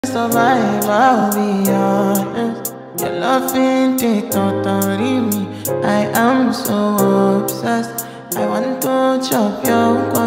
Survive, I'll be honest. Your loving it totally me. I am so obsessed. I want to chop your